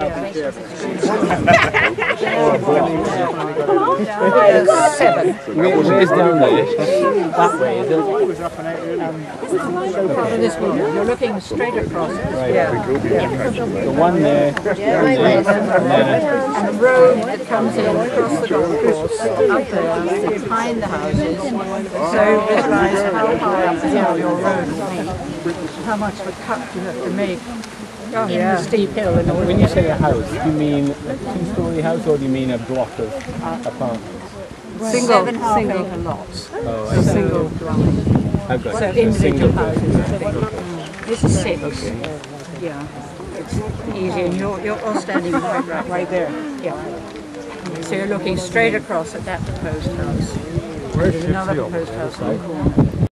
7. Where's down there? That way, is it? This way. You're looking straight across it. Right. Yeah. The one there, And the road that comes in across the golf course, up there, behind the houses, so visualize how high up the hill your road will be, how much of a cut you have to make in the steep hill. In order when you say a house, do you mean a 2-story house or do you mean a block of apartments? single acre lots. Oh, So single dwelling. I've got So it. individual houses, I think. This is 6. Yeah. It's easy, and you're all standing right there. Yeah. So you're looking straight across at that proposed house. There's another proposed house on the corner.